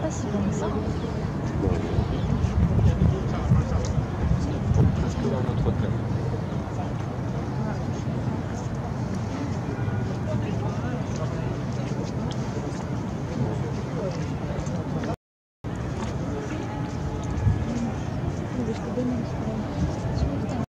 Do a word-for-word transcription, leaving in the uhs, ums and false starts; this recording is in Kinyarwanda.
c'est comme ça. Parce que là, notre hôtel. Видишь, куда нам